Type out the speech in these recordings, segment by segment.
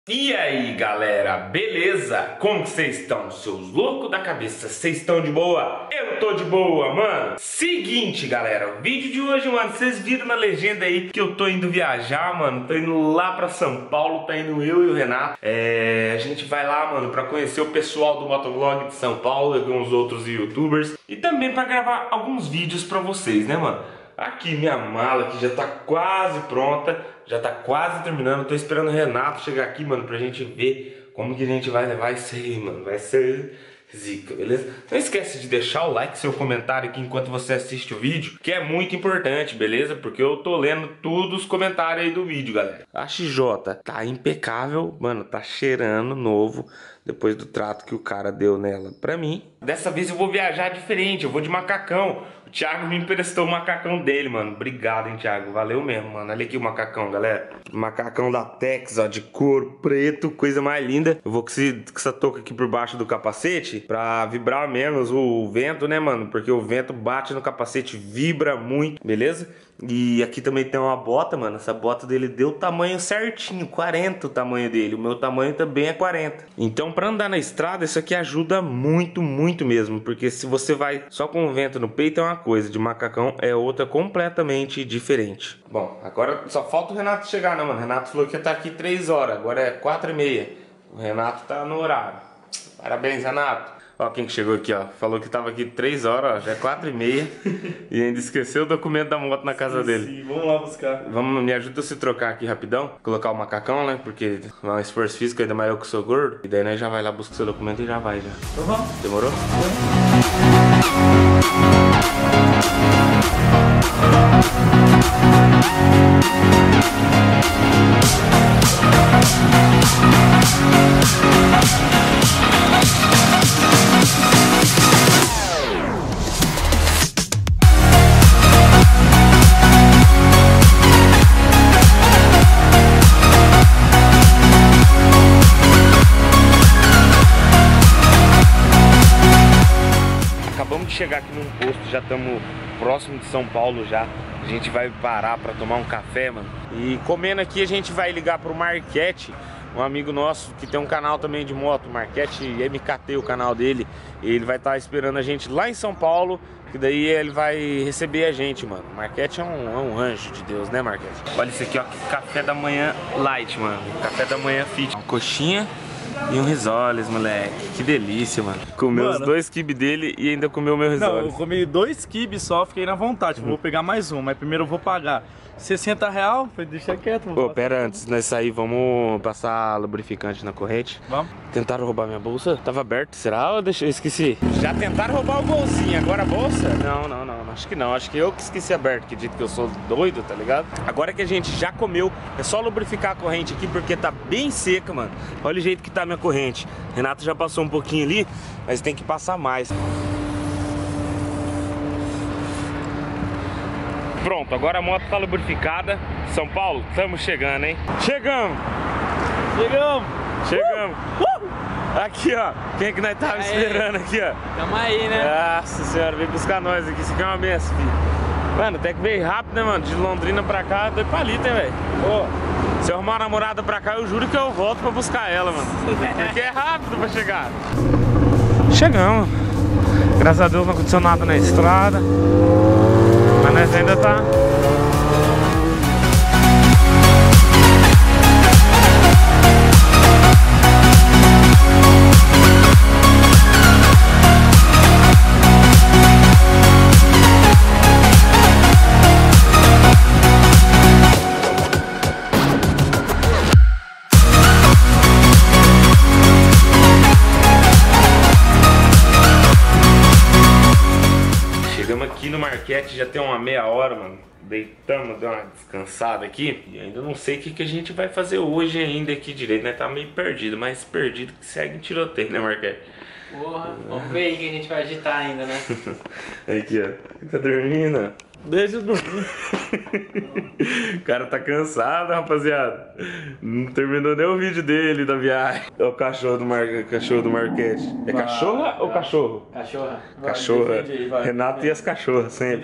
E aí galera, beleza? Como que vocês estão? Seus loucos da cabeça, vocês estão de boa? Eu tô de boa, mano. Seguinte galera, o vídeo de hoje, mano, vocês viram na legenda aí que eu tô indo viajar, mano. Tô indo lá pra São Paulo, tá indo eu e o Renato. A gente vai lá, mano, pra conhecer o pessoal do motovlog de São Paulo e alguns outros youtubers. E também pra gravar alguns vídeos pra vocês, né, mano? Aqui minha mala que já tá quase pronta, já tá quase terminando. Tô esperando o Renato chegar aqui, mano, pra gente ver como que a gente vai levar isso aí, mano. Vai ser zica, beleza? Não esquece de deixar o like, seu comentário aqui enquanto você assiste o vídeo, que é muito importante, beleza? Porque eu tô lendo todos os comentários aí do vídeo, galera. A XJ tá impecável, mano, tá cheirando novo, depois do trato que o cara deu nela pra mim. Dessa vez eu vou viajar diferente, eu vou de macacão. O Thiago me emprestou o macacão dele, mano. Obrigado, hein, Thiago. Valeu mesmo, mano. Olha aqui o macacão, galera. Macacão da Tex, ó, de couro preto, coisa mais linda. Eu vou com essa touca aqui por baixo do capacete pra vibrar menos o vento, né, mano? Porque o vento bate no capacete, vibra muito, beleza? E aqui também tem uma bota, mano. Essa bota dele deu o tamanho certinho, 40 o tamanho dele. O meu tamanho também é 40. Então pra andar na estrada, isso aqui ajuda muito, muito mesmo. Porque se você vai só com o vento no peito é uma coisa, de macacão é outra completamente diferente. Bom, agora só falta o Renato chegar, né, mano? O Renato falou que ia estar aqui 3 horas, agora é 4h30. O Renato tá no horário. Parabéns, Renato. Ó quem que chegou aqui, ó. Falou que tava aqui 3 horas, ó. Já é 4h30. E ainda esqueceu o documento da moto na casa dele. Sim, vamos lá buscar. Vamos, me ajuda a se trocar aqui rapidão. Colocar o macacão, né? Porque é um esforço físico, ainda mais eu que sou gordo. E daí nós já vai lá buscar seu documento e já vai, já. Então vamos. Demorou? Acabamos de chegar aqui num posto, já estamos próximo de São Paulo já. A gente vai parar para tomar um café, mano. E comendo aqui a gente vai ligar pro Marquete, um amigo nosso que tem um canal também de moto, Marquete MKT, o canal dele. Ele vai estar esperando a gente lá em São Paulo, que daí ele vai receber a gente, mano. Marquete é um anjo de Deus, né, Marquete? Olha isso aqui, ó, café da manhã light, mano. Café da manhã fit. Uma coxinha e um risoles, moleque. Que delícia, mano. Comeu os 2 quibes dele e ainda comeu o meu risoles. Não, eu comi 2 quibes só, fiquei na vontade. Vou pegar mais um, mas primeiro eu vou pagar R$60. Deixa quieto. Pô, pera, antes de nós sair, vamos passar lubrificante na corrente. Vamos. Tentaram roubar minha bolsa? Tava aberto, será? Ou eu esqueci? Já tentaram roubar o golzinho, agora a bolsa? Não, acho que não. Acho que eu que esqueci aberto, que dito que eu sou doido, tá ligado? Agora que a gente já comeu, é só lubrificar a corrente aqui, porque tá bem seca, mano. Olha o jeito que tá a minha corrente. Renato já passou um pouquinho ali, mas tem que passar mais. Pronto, agora a moto tá lubrificada. São Paulo, estamos chegando, hein? Chegamos! Aqui, ó. Quem é que nós tava esperando aqui, ó? Tamo aí, né? Nossa senhora, vem buscar nós aqui. Isso aqui é uma benção, filho. Mano, até que veio rápido, né, mano? De Londrina pra cá, 2 palitos, hein, velho? Ô, se eu arrumar uma namorada pra cá, eu juro que eu volto pra buscar ela, mano. Porque é rápido pra chegar. Chegamos. Graças a Deus não aconteceu nada na estrada. Mas nós ainda tá... Aqui no Marquete já tem uma meia hora, mano. Deitamos, deu uma descansada aqui. E ainda não sei o que a gente vai fazer hoje ainda aqui direito, né? Tá meio perdido, mas perdido que segue em tiroteio, né, Marquete? Porra, vamos ver aí que a gente vai agitar ainda, né? Aqui, ó. Tá dormindo? Deixa eu dormir. O cara tá cansado, rapaziada. Não terminou nem o vídeo dele da viagem. É o cachorro do Marquete. É cachorra ou cachorro? Cachorra. Cachorra. Vai. Renato e as cachorras sempre.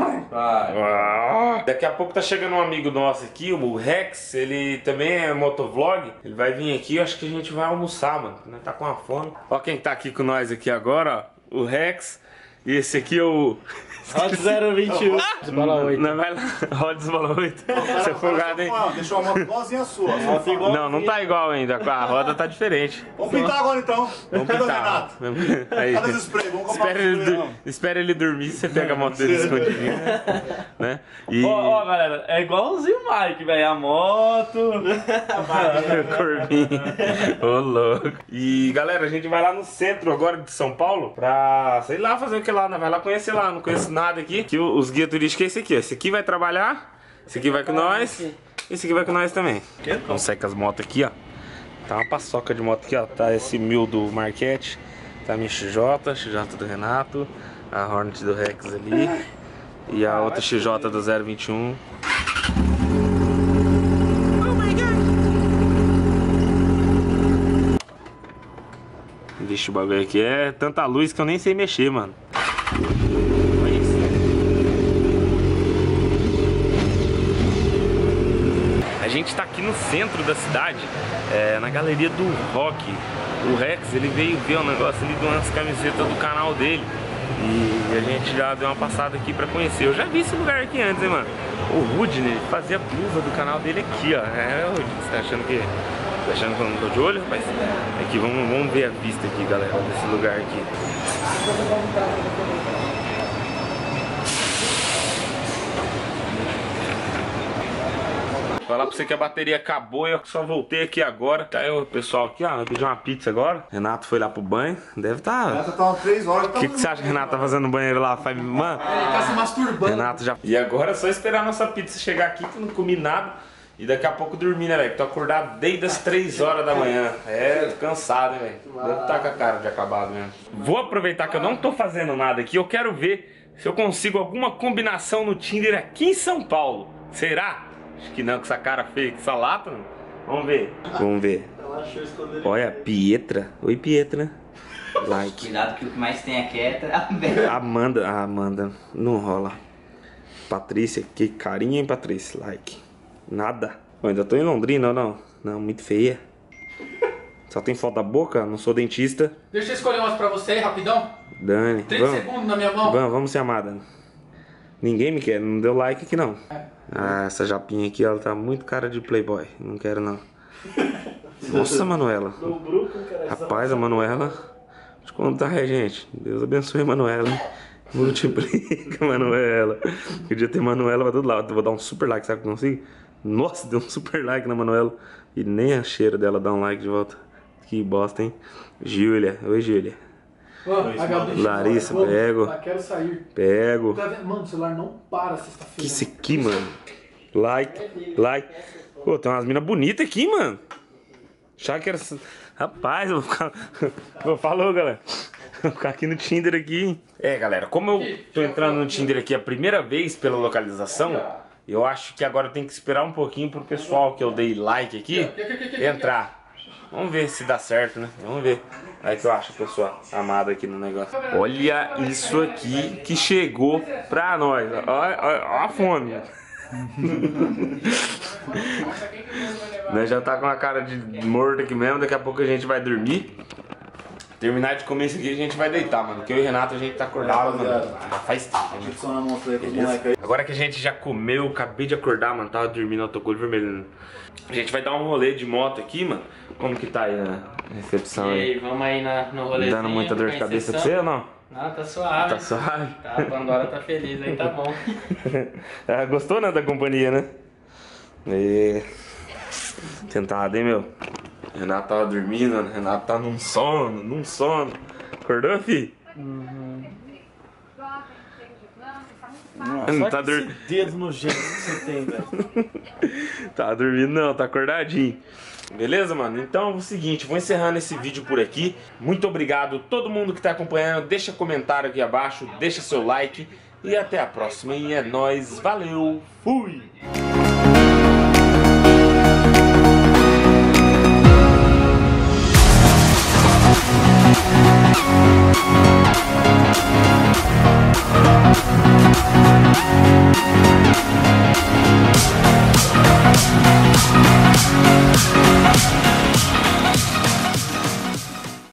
Vai. Daqui a pouco tá chegando um amigo nosso aqui, o Rex. Ele também é motovlog. Ele vai vir aqui, eu acho que a gente vai almoçar, mano. Nós tá com uma fome. Ó quem tá aqui com nós aqui agora, ó. O Rex. E esse aqui é o... Rod 021. Desbala 8. Não, vai lá. Rod desbala 8. Você é folgado, hein? Deixou a moto igualzinha a sua. Não, não tá igual ainda. A roda tá diferente. Vamos pintar agora então. Vamos Cadê o pintar. Renato? Aí. Cadê os spray? Vamos comprar Espera ele dormir, você pega a moto dele escondidinho. Né? E... Ó, galera, é igualzinho o Mike, velho. A moto. Corvinho. Ô, louco. E galera, a gente vai lá no centro agora de São Paulo pra, sei lá, fazer o que lá, né? Vai lá conhecer lá, não conheço nada aqui. Que os guias turísticos é esse aqui, ó. Esse aqui vai trabalhar, esse aqui vai com nós, esse aqui vai com nós também. Vamos sair com as motos aqui, ó. Tá uma paçoca de moto aqui, ó. Tá esse 1000 do Marquete, tá a minha XJ do Renato, a Hornet do Rex ali e a outra XJ do 021. Vixe, o bagulho aqui é tanta luz que eu nem sei mexer, mano. Olha isso. A gente tá aqui no centro da cidade, na galeria do Rock. O Rex, ele veio ver um negócio ali de umas camisetas do canal dele. E a gente já deu uma passada aqui pra conhecer. Eu já vi esse lugar aqui antes, hein, mano. O Rudney fazia blusa do canal dele aqui, ó. É, Rudney, você tá achando que... Tá achando que eu não tô de olho, rapaz? Aqui, vamos ver a vista aqui, galera, desse lugar aqui. Falar pra você que a bateria acabou e eu só voltei aqui agora. Tá aí o pessoal aqui, ó, vai pedir uma pizza agora. Renato foi lá pro banho, deve tá... Renato tá umas 3 horas. O que você acha que o Renato tá fazendo no banheiro lá? Mano, Ele tá se masturbando. Renato já... E agora é só esperar a nossa pizza chegar aqui, que eu não comi nada. E daqui a pouco dormir, né, velho? Tô acordado desde as 3 horas da manhã. É, tô cansado, hein, velho? Deve estar com a cara de acabado mesmo. Vou aproveitar que eu não tô fazendo nada aqui. Eu quero ver se eu consigo alguma combinação no Tinder aqui em São Paulo. Será? Acho que não, com essa cara feia, com essa lata. Não. Vamos ver. Vamos ver. Olha, Pietra. Oi, Pietra. Like. Cuidado que o que mais tem aqui é Amanda. Ah, Amanda. Não rola. Patrícia. Que carinha, hein, Patrícia? Like. Nada. Eu ainda tô em Londrina ou não? Não, muito feia. Só tem foto da boca, não sou dentista. Deixa eu escolher umas pra você, rapidão. Dani, 30 segundos na minha mão. Vamos ser amada. Ninguém me quer, não deu like aqui não. Ah, essa japinha aqui, ela tá muito cara de playboy. Não quero não. Nossa, Manuela. Rapaz, a Manuela. Deixa eu contar, gente. Deus abençoe a Manuela. Multiplica, Manuela. Podia ter Manuela pra todo lado. Vou dar um super like, sabe que eu consigo? Nossa, deu um super like na Manuela. E nem a cheira dela dá um like de volta. Que bosta, hein? Júlia. Oi, Júlia. Larissa, pego. Quero sair. Pego. Mano, o celular não para sexta-feira. Que isso aqui, mano? Like. Pô, tem umas minas bonitas aqui, mano. Achava que era... Rapaz, eu vou ficar... Falou, galera. Vou ficar aqui no Tinder aqui. É, galera, como eu tô entrando no Tinder aqui a primeira vez pela localização, eu acho que agora tem que esperar um pouquinho pro pessoal que eu dei like aqui entrar. Vamos ver se dá certo, né? Vamos ver. Aí que eu acho, pessoal, amado aqui no negócio. Olha isso aqui que chegou pra nós. Olha a fome. Nós já tá com a cara de morto aqui mesmo. Daqui a pouco a gente vai dormir. Terminar de comer isso aqui, a gente vai deitar, mano. Porque eu e o Renato, a gente tá acordado, mano. Já faz tempo, né? Agora que a gente já comeu, acabei de acordar, mano. Tava dormindo, eu tô com o olho vermelho. A gente vai dar um rolê de moto aqui, mano. Como que tá aí a recepção aí? E aí, vamos aí no rolezinho. Dando muita dor de cabeça pra você ou não? Não, tá suave. Tá suave? Tá, a Pandora tá feliz aí, tá bom. Ah, gostou, né, da companhia, né? E... Tentado, hein, meu? Renato tava dormindo, Renato tá num sono. Acordou, fi? Não tá dormindo. Dedo no jeito que você tem, velho. Tá dormindo não, tá acordadinho. Beleza, mano? Então é o seguinte, vou encerrando esse vídeo por aqui. Muito obrigado a todo mundo que tá acompanhando. Deixa comentário aqui abaixo, deixa seu like. e até a próxima. E é nóis, valeu, fui!